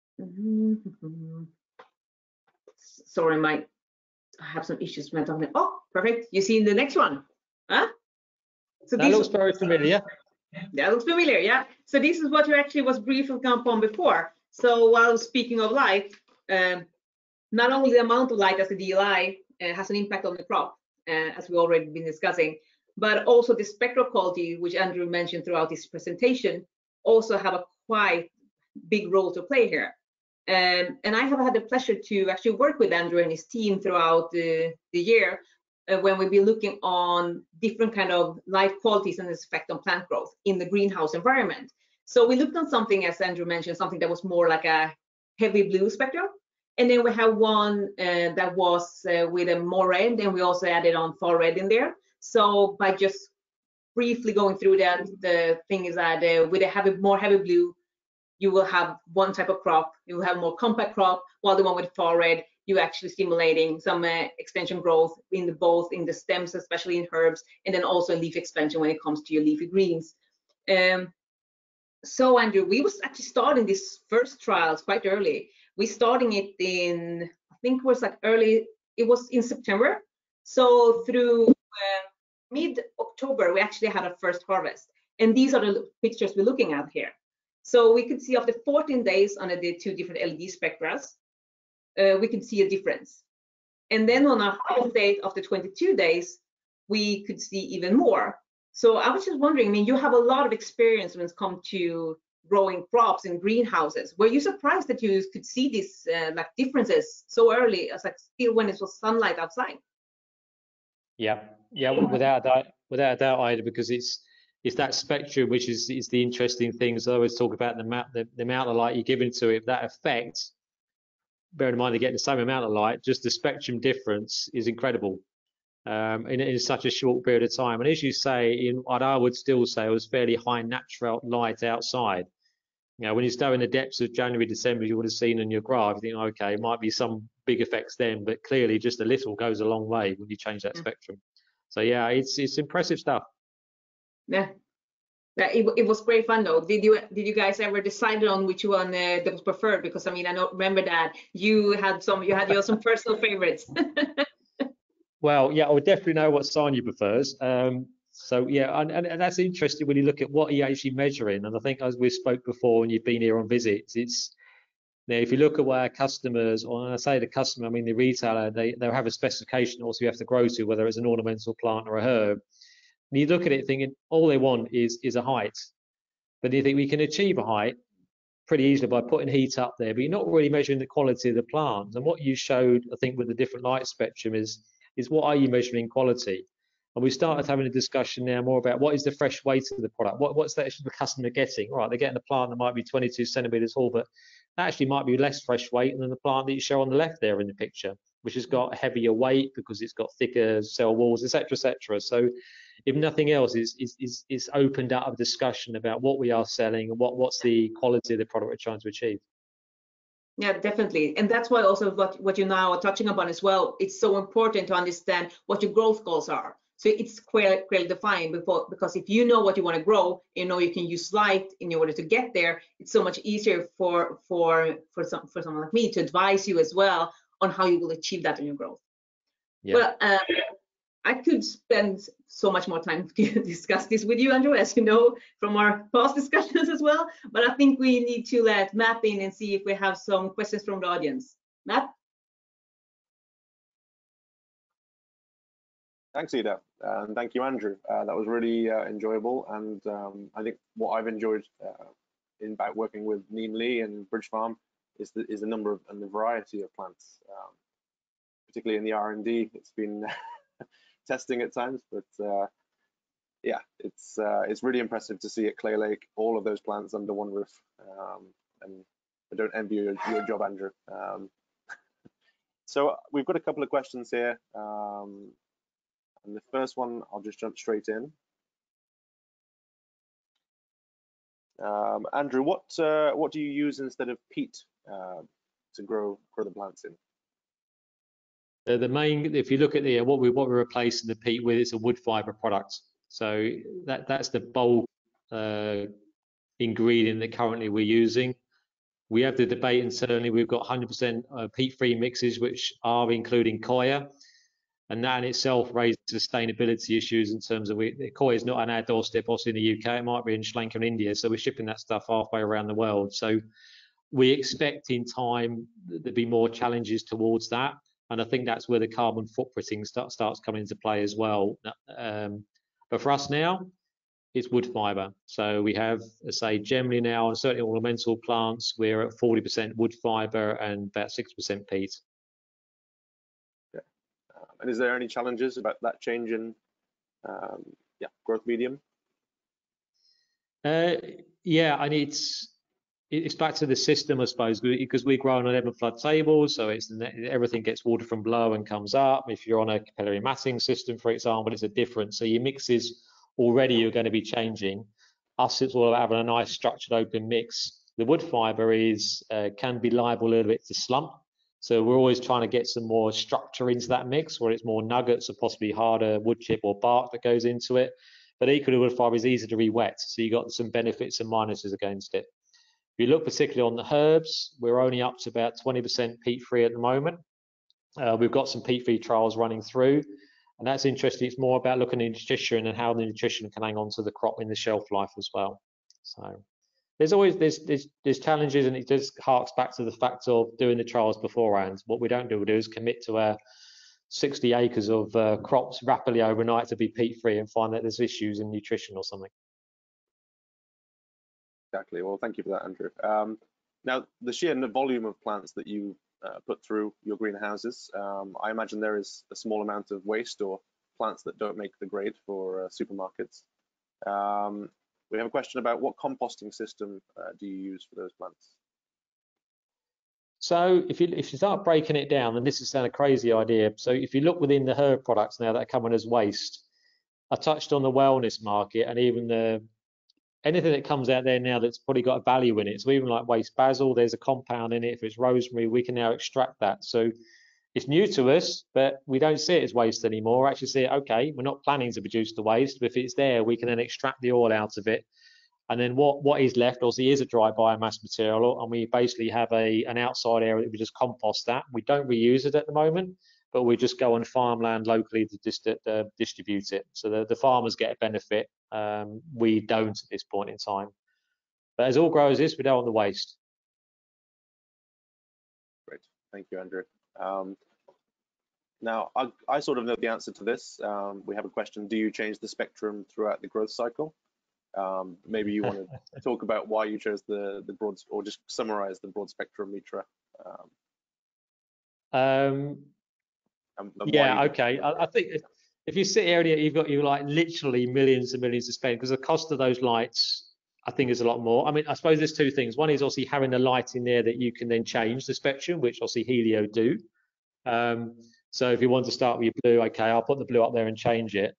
sorry, my, I have some issues with my tongue. Oh, perfect. You see in the next one, huh? So that looks very familiar. That looks familiar, yeah. So this is what you actually was briefly upon before. So while speaking of light, um, not only the amount of light as the D L I uh, has an impact on the crop, uh, as we already been discussing, but also the spectral quality, which Andrew mentioned throughout this presentation, also have a quite big role to play here. Um, and I have had the pleasure to actually work with Andrew and his team throughout the, the year uh, when we'll be looking on different kind of light qualities and its effect on plant growth in the greenhouse environment. So we looked on something, as Andrew mentioned, something that was more like a heavy blue spectrum. And then we have one uh, that was uh, with a more red, and we also added on far red in there. So by just briefly going through that, the thing is that uh, with a heavy, more heavy blue, you will have one type of crop, you will have more compact crop, while the one with far red, you actually stimulating some uh, extension growth in the both in the stems, especially in herbs, and then also leaf expansion when it comes to your leafy greens. Um, so Andrew, we was actually starting these first trials quite early. We starting it in, I think it was like early, it was in September. So through uh, mid-October, we actually had our first harvest. And these are the pictures we're looking at here. So we could see after fourteen days on the two different L E D spectras, uh, we could see a difference. And then on our harvest date after twenty-two days, we could see even more. So I was just wondering, I mean, you have a lot of experience when it comes to growing crops in greenhouses. Were you surprised that you could see these uh, like differences so early, as like still when it was sunlight outside? Yeah, yeah, without a doubt, without a doubt, Ida, because it's it's that spectrum which is is the interesting thing. So I always talk about the amount the, the amount of light you're giving to it. That effect, bear in mind they're getting the same amount of light, just the spectrum difference is incredible um, in, in such a short period of time. And as you say, in what I would still say was fairly high natural light outside. You know, when you stay in the depths of January, December, you would have seen in your graph, you think, okay, it might be some big effects then, but clearly just a little goes a long way when you change that yeah. spectrum. So yeah, it's it's impressive stuff. Yeah, yeah it, it was great fun though. Did you did you guys ever decide on which one uh, that was preferred? Because I mean, I don't remember that you had some you had your some personal favorites. Well, yeah, I would definitely know what Sonia prefers. Um, So yeah, and, and, and that's interesting when you look at what you're actually measuring. And I think as we spoke before, and you've been here on visits, it's now if you look at what our customers, or when I say the customer, I mean the retailer, they they'll have a specification also you have to grow to, whether it's an ornamental plant or a herb. And you look at it thinking all they want is is a height, but you think we can achieve a height pretty easily by putting heat up there, but you're not really measuring the quality of the plant. And what you showed, I think, with the different light spectrum is is what are you measuring quality? And we started having a discussion now more about what is the fresh weight of the product? What, what's the, the customer getting? All right, they're getting a plant that might be twenty-two centimeters tall, but that actually might be less fresh weight than the plant that you show on the left there in the picture, which has got heavier weight because it's got thicker cell walls, et cetera, et cetera. So if nothing else, is is is, is opened up a discussion about what we are selling and what what's the quality of the product we're trying to achieve. Yeah, definitely. And that's why also what, what you now are touching upon as well, it's so important to understand what your growth goals are. So it's clearly, clearly defined before, because if you know what you want to grow, you know you can use light in order to get there. It's so much easier for for for some for someone like me to advise you as well on how you will achieve that in your growth. Yeah. Well, um, I could spend so much more time to discuss this with you, Andrew, as you know from our past discussions as well. But I think we need to let Matt in and see if we have some questions from the audience. Matt? Thanks, Ida, and thank you, Andrew. Uh, that was really uh, enjoyable, and um, I think what I've enjoyed uh, in about working with Neame Lea and Bridge Farm is the, is the number of, and the variety of plants, um, particularly in the R and D. It's been testing at times, but uh, yeah, it's uh, it's really impressive to see at Clay Lake all of those plants under one roof, um, and I don't envy your, your job, Andrew. Um, so we've got a couple of questions here. Um, And the first one, I'll just jump straight in. Um, Andrew, what uh, what do you use instead of peat uh, to grow grow the plants in? Uh, the main, if you look at the what we what we're replacing the peat with, it's a wood fiber product. So that that's the bulk uh, ingredient that currently we're using. We have the debate, and certainly we've got one hundred percent uh, peat-free mixes, which are including coir. And that in itself raises sustainability issues in terms of we, coir is not on our doorstep, also in the U K, it might be in Sri Lanka and India, so we're shipping that stuff halfway around the world. So we expect in time there'll be more challenges towards that, and I think that's where the carbon footprinting start, starts coming into play as well. Um, but for us now, it's wood fibre. So we have, say, generally now, on certain ornamental plants, we're at forty percent wood fibre and about sixty percent peat. And is there any challenges about that change in um, yeah, growth medium? Uh, yeah, and it's it's back to the system, I suppose, because we grow on eleven flood tables, so it's everything gets water from below and comes up. If you're on a capillary matting system, for example, it's a different. So your mixes already are going to be changing. Us, it's all about having a nice structured open mix. The wood fibre is uh, can be liable a little bit to slump. So we're always trying to get some more structure into that mix, where it's more nuggets or possibly harder wood chip or bark that goes into it. But equally, wood fibre is easy to re-wet, so you got some benefits and minuses against it. If you look particularly on the herbs, we're only up to about twenty percent peat-free at the moment. Uh, we've got some peat-free trials running through, and that's interesting. It's more about looking at nutrition and how the nutrition can hang on to the crop in the shelf life as well. So there's always there's, there's there's challenges, and it just harks back to the fact of doing the trials beforehand. What we don't do, we do is commit to our sixty acres of uh, crops rapidly overnight to be peat-free and find that there's issues in nutrition or something. Exactly. Well, thank you for that, Andrew. Um, now, the sheer volume of plants that you uh, put through your greenhouses, um, I imagine there is a small amount of waste or plants that don't make the grade for uh, supermarkets. Um, we have a question about what composting system uh, do you use for those plants? So if you if you start breaking it down, and this is sound a crazy idea. So if you look within the herb products now that are coming as waste, I touched on the wellness market and even the anything that comes out there now that's probably got a value in it. So even like waste basil, there's a compound in it. If it's rosemary, we can now extract that. So it's new to us, but we don't see it as waste anymore. We actually see it, okay, we're not planning to produce the waste, but if it's there, we can then extract the oil out of it. And then what, what is left, obviously, is a dry biomass material, and we basically have a an outside area that we just compost that. We don't reuse it at the moment, but we just go on farmland locally to dist uh, distribute it. So the, the farmers get a benefit. Um, we don't at this point in time. But as all growers is, we don't want the waste. Great, thank you, Andrew. Um, now, I, I sort of know the answer to this. Um, we have a question, do you change the spectrum throughout the growth cycle? Um, maybe you want to talk about why you chose the, the broad, or just summarize the broad spectrum Mitra. Um, um, and, and yeah, okay. I, I think if, if you sit here, you've got you like literally millions and millions to spend, because the cost of those lights, I think, is a lot more. I mean, I suppose there's two things. One is obviously having a light in there that you can then change the spectrum, which obviously Helio do. Um, so if you want to start with your blue, okay, I'll put the blue up there and change it.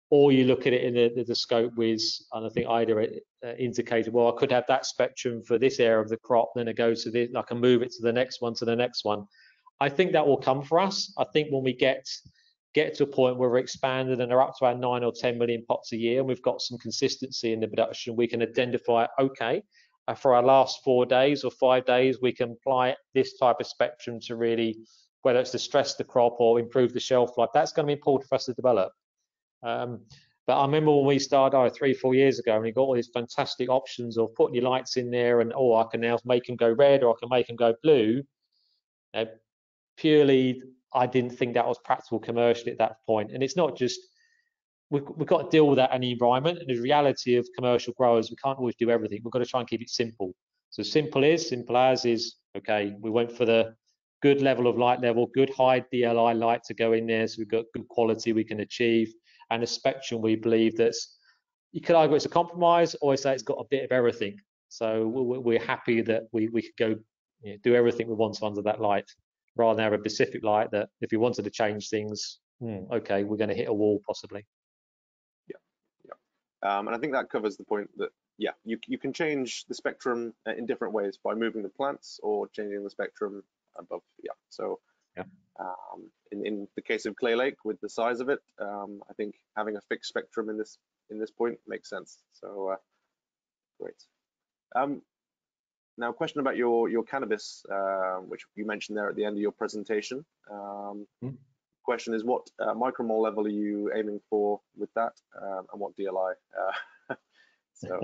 or you look at it in the, the scope with, and I think Ida uh, indicated, well, I could have that spectrum for this area of the crop, then I go to this, I can move it to the next one, to the next one. I think that will come for us. I think when we get get to a point where we're expanded and are up to our nine or ten million pots a year, and we've got some consistency in the production, we can identify, okay, uh, for our last four days or five days, we can apply this type of spectrum to really, whether it's to stress the crop or improve the shelf life. That's going to be important for us to develop. Um, but I remember when we started oh, three, four years ago, and we got all these fantastic options of putting your lights in there, and oh, I can now make them go red or I can make them go blue. Uh, purely, I didn't think that was practical commercially at that point. And it's not just, we've, we've got to deal with that in the environment. And the reality of commercial growers, we can't always do everything. We've got to try and keep it simple. So simple is, simple as is, okay, we went for the good level of light level, good high D L I light to go in there, so we've got good quality we can achieve, and a spectrum we believe that's, you could argue it's a compromise, or say it's got a bit of everything. So we're happy that we, we could go, you know, do everything we want under that light, rather than have a specific light that if we wanted to change things, hmm, okay, we're going to hit a wall possibly. Yeah, yeah. Um, and I think that covers the point that, yeah, you, you can change the spectrum in different ways by moving the plants or changing the spectrum above. Yeah, so yeah. Um, in, in the case of Clay Lake, with the size of it, um, I think having a fixed spectrum in this in this point makes sense. So uh, great. Um, now, question about your your cannabis, uh, which you mentioned there at the end of your presentation. Um, mm-hmm. Question is, what uh, micromole level are you aiming for with that, um, and what D L I? Uh, so,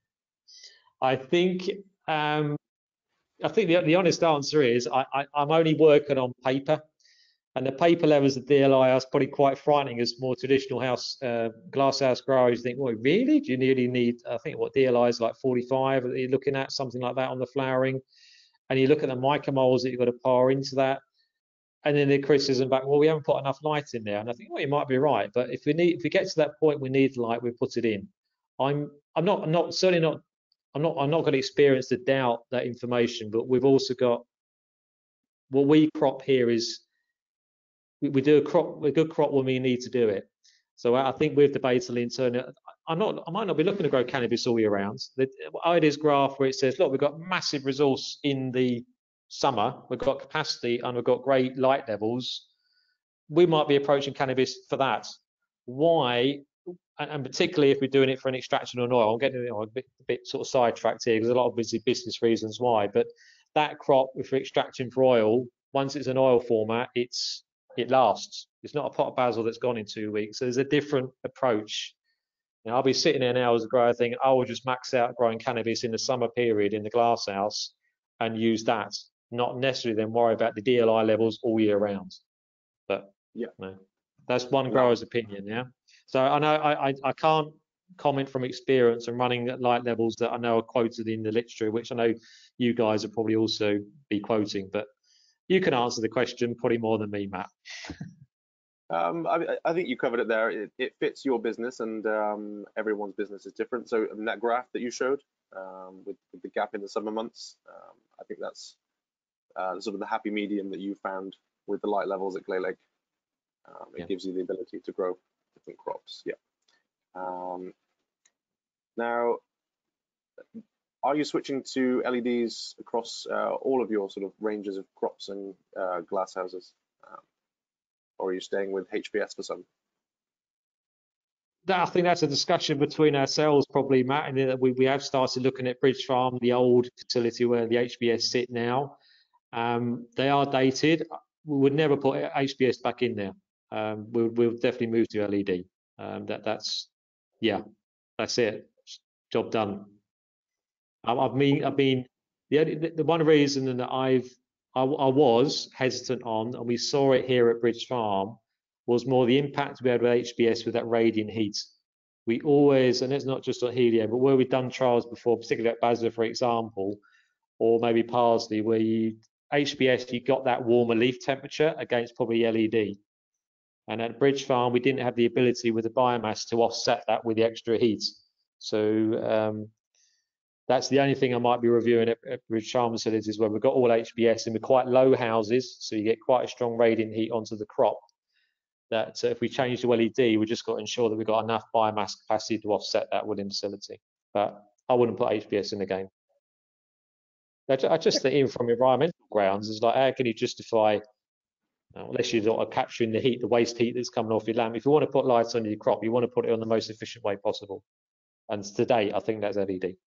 I think. Um... I think the, the honest answer is I, I, I'm only working on paper, and the paper levels of D L I are probably quite frightening as more traditional house, uh, glass house growers. You think, well, really? Do you nearly need, I think what D L I is like forty-five that you're looking at, something like that on the flowering, and you look at the micromoles that you've got to pour into that, and then the criticism back, well, we haven't put enough light in there, and I think, well, you might be right, but if we need, if we get to that point we need light, we put it in. I'm, I'm not, I'm not certainly not. I'm not, I'm not going to experience to doubt that information, but we've also got, what we crop here is, we, we do a crop, a good crop when we need to do it. So I think we've debated internally, I'm not, I might not be looking to grow cannabis all year round. The idea's graph where it says, look, we've got massive resource in the summer, we've got capacity and we've got great light levels. We might be approaching cannabis for that. Why? And particularly if we're doing it for an extraction or an oil, I'm getting you know, a, bit, a bit sort of sidetracked here because there's a lot of busy business reasons why. But that crop, if we're extracting for oil, once it's an oil format, it's it lasts. It's not a pot of basil that's gone in two weeks. So there's a different approach. You know, I'll be sitting there now as a grower thinking, I will just max out growing cannabis in the summer period in the glass house and use that, not necessarily then worry about the D L I levels all year round. But yeah, no, that's one grower's opinion. Yeah. So I know I, I, I can't comment from experience and running at light levels that I know are quoted in the literature, which I know you guys will probably also be quoting, but you can answer the question probably more than me, Matt. um, I, I think you covered it there. It, it fits your business, and um, everyone's business is different. So I mean, that graph that you showed um, with, with the gap in the summer months, um, I think that's uh, sort of the happy medium that you found with the light levels at Clay Lake. Um, it yeah. gives you the ability to grow different crops. Yeah. Um, now, are you switching to L E Ds across uh, all of your sort of ranges of crops and uh, glass houses, um, or are you staying with H B S for some? That, I think that's a discussion between ourselves, probably, Matt. And we we have started looking at Bridge Farm, the old facility where the H B S sit now. Um, they are dated. We would never put H B S back in there. Um, we'll, we'll definitely move to L E D. Um, that that's yeah, that's it. Job done. I, I mean, I mean, the, the one reason that I've I, I was hesitant on, and we saw it here at Bridge Farm, was more the impact we had with H B S with that radiant heat. We always, and it's not just on helium, but where we've done trials before, particularly at basil, for example, or maybe parsley, where you H B S, you got that warmer leaf temperature against probably L E D. And at Bridge Farm, we didn't have the ability with the biomass to offset that with the extra heat. So um, that's the only thing I might be reviewing at, at Bridge Farm facilities where we've got all H B S and we're quite low houses, so you get quite a strong radiant heat onto the crop. that uh, if we change to L E D, we just got to ensure that we've got enough biomass capacity to offset that within the facility. But I wouldn't put H P S in the game. I just think even from environmental grounds, it's like, how can you justify, unless you're sort of capturing the heat, the waste heat that's coming off your lamp, if you want to put lights on your crop, you want to put it on the most efficient way possible. And today, I think that's L E D.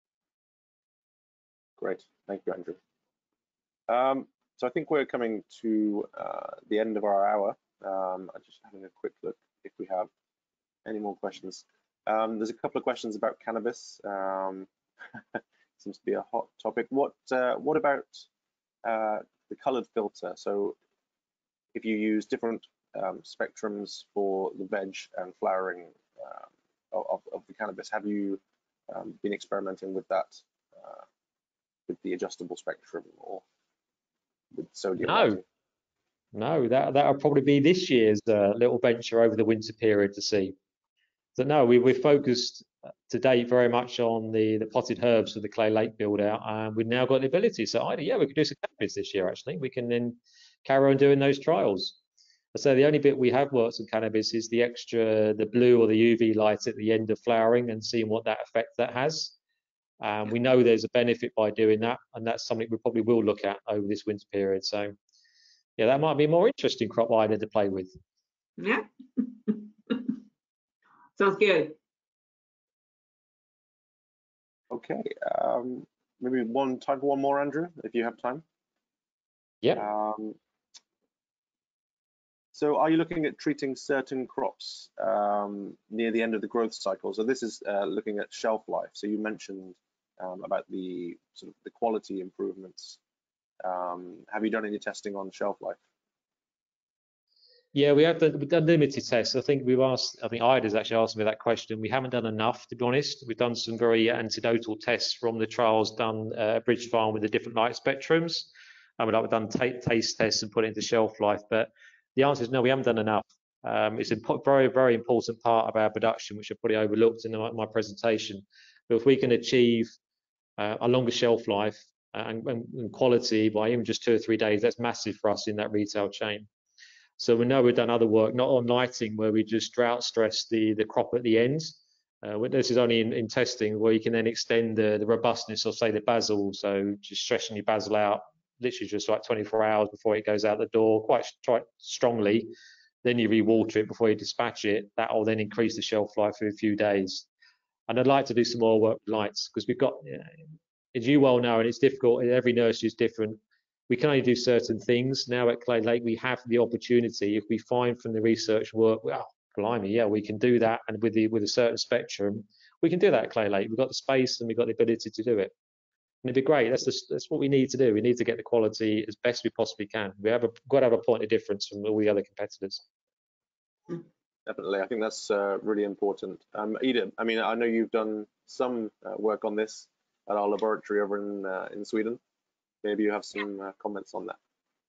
Great, thank you, Andrew. Um, so I think we're coming to uh, the end of our hour. Um, I'm just having a quick look if we have any more questions. Um, there's a couple of questions about cannabis. Um, seems to be a hot topic. What uh, what about uh, the colored filter? So if you use different um, spectrums for the veg and flowering um, of, of the cannabis, have you um, been experimenting with that, uh, with the adjustable spectrum or with sodium No, lighting? no, that that'll probably be this year's uh, little venture over the winter period to see. So no, we, we're focused to date very much on the, the potted herbs for the Clay Lake build out, and we've now got the ability. So either, yeah, we could do some cannabis this year, actually. We can then carry on doing those trials. So the only bit we have worked on cannabis is the extra, the blue or the U V light at the end of flowering and seeing what that effect that has. Um, we know there's a benefit by doing that, and that's something we probably will look at over this winter period. So yeah, that might be a more interesting crop idea to play with. Yeah. Sounds good. Okay, um, maybe one time for one more, Andrew, if you have time. Yeah. Um, so are you looking at treating certain crops um, near the end of the growth cycle? So this is uh, looking at shelf life. So you mentioned um, about the sort of the quality improvements. Um, have you done any testing on shelf life? Yeah, we have done, we've done limited tests. I think we've asked, I think Ida's actually asked me that question. We haven't done enough, to be honest. We've done some very anecdotal tests from the trials done uh, at Bridge Farm with the different light spectrums. And we've done taste tests and put it into shelf life. But the answer is no, we haven't done enough. Um, it's a very, very important part of our production, which I probably overlooked in my, my presentation. But if we can achieve uh, a longer shelf life and, and, and quality by even just two or three days, that's massive for us in that retail chain. So we know we've done other work, not on lighting, where we just drought stress the, the crop at the end. Uh, this is only in, in testing, where you can then extend the, the robustness of, say, the basil. So just stretching your basil out, literally just like twenty-four hours before it goes out the door, quite, quite strongly. Then you re-water it before you dispatch it. That will then increase the shelf life for a few days. And I'd like to do some more work with lights, because we've got, as you well know, and it's difficult, every nursery is different. We can only do certain things. Now at Clay Lake, we have the opportunity, if we find from the research work, well, blimey, yeah, we can do that. And with the with a certain spectrum, we can do that at Clay Lake. We've got the space and we've got the ability to do it. And it'd be great. That's, the, that's what we need to do. We need to get the quality as best we possibly can. We have a, got to have a point of difference from all the other competitors. Definitely, I think that's uh, really important. Um, Ida, I mean, I know you've done some uh, work on this at our laboratory over in uh, in Sweden. Maybe you have some uh, comments on that.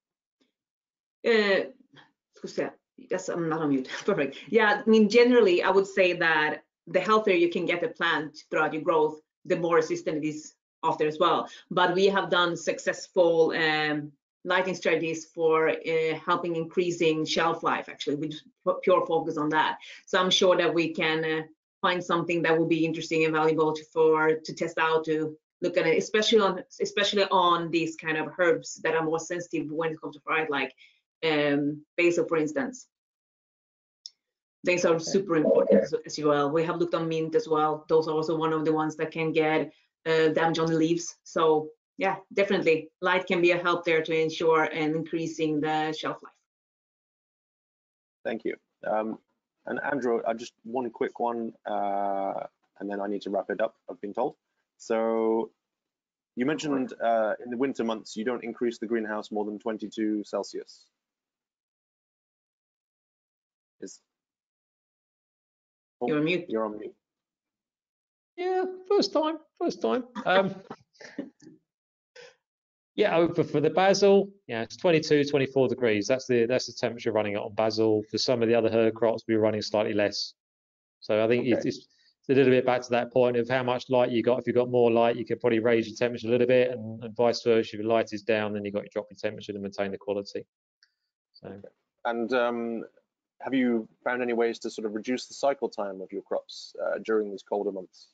Uh, yes, I'm not on mute. Perfect. Yeah, I mean, generally, I would say that the healthier you can get a plant throughout your growth, the more resistant it is after as well. But we have done successful um, lighting strategies for uh, helping increasing shelf life, actually, with pure focus on that. So I'm sure that we can uh, find something that will be interesting and valuable to, for to test out, to look at it, especially on especially on these kind of herbs that are more sensitive when it comes to flight, like um, basil, for instance. These are super important as, as well. We have looked on mint as well. Those are also one of the ones that can get uh, damage on the leaves. So yeah, definitely, light can be a help there to ensure and increasing the shelf life. Thank you. Um, and Andrew, uh, just one quick one, uh, and then I need to wrap it up, I've been told. So you mentioned uh, in the winter months, you don't increase the greenhouse more than twenty-two Celsius. Is oh, You're on mute. You're on mute. Yeah, first time, first time. Um, yeah, for, for the basil, yeah, it's twenty-two, twenty-four degrees. That's the that's the temperature running it on basil. For some of the other herb crops, we're running slightly less. So I think okay. it's, it's a little bit back to that point of how much light you got. If you've got more light, you could probably raise your temperature a little bit, and, and vice versa. If your light is down, then you've got your drop in temperature to maintain the quality. So. Okay. And um, have you found any ways to sort of reduce the cycle time of your crops uh, during these colder months?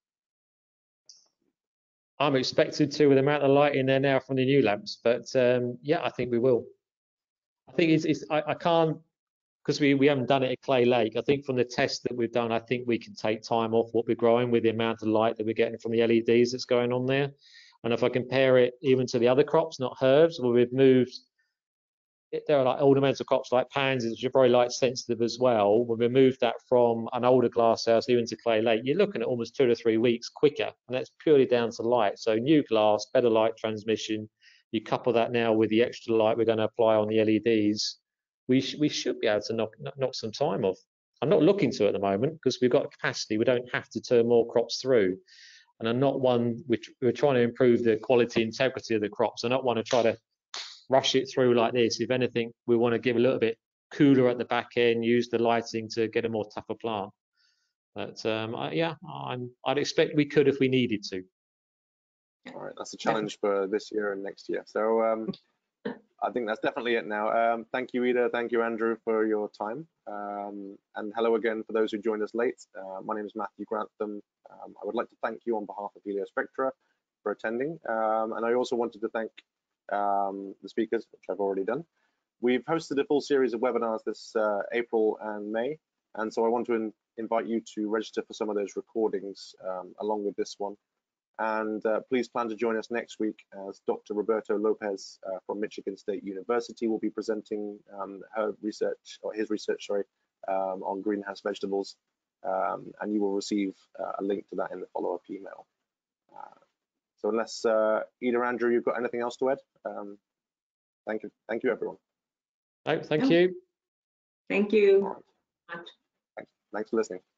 I'm expected to with the amount of light in there now from the new lamps, but um, yeah, I think we will. I think it's, it's I, I can't, because we, we haven't done it at Clay Lake. I think from the test that we've done, I think we can take time off what we're growing with the amount of light that we're getting from the L E Ds that's going on there. And if I compare it even to the other crops, not herbs, where we've moved, there are like ornamental crops like pansies, which are very light sensitive as well. When we moved that from an older glasshouse even to Clay Lake, you're looking at almost two to three weeks quicker, and that's purely down to light. So new glass, better light transmission. You couple that now with the extra light we're going to apply on the L E Ds, we sh we should be able to knock knock some time off. I'm not looking to at the moment because we've got capacity. We don't have to turn more crops through, and I'm not one which we're trying to improve the quality, integrity of the crops. I don't want to try to rush it through like this. If anything, we want to give a little bit cooler at the back end, use the lighting to get a more tougher plant. But um, I, yeah, I'm, I'd expect we could if we needed to. All right, that's a challenge for this year and next year. So um, I think that's definitely it now. Um, thank you, Ida. Thank you, Andrew, for your time. Um, and hello again for those who joined us late. Uh, my name is Matthew Grantham. Um, I would like to thank you on behalf of Helio Spectra for attending. Um, and I also wanted to thank um, the speakers, which I've already done. We've hosted a full series of webinars this uh, April and May. And so I want to in invite you to register for some of those recordings um, along with this one. And uh, please plan to join us next week as Doctor Roberto Lopez uh, from Michigan State University will be presenting um, her research, or his research, sorry, um, on greenhouse vegetables. Um, and you will receive uh, a link to that in the follow-up email. Uh, so unless uh, Ida, Andrew, you've got anything else to add? Um, thank you, thank you, everyone. No, thank you. Thank you. All right. Thanks. Thanks for listening.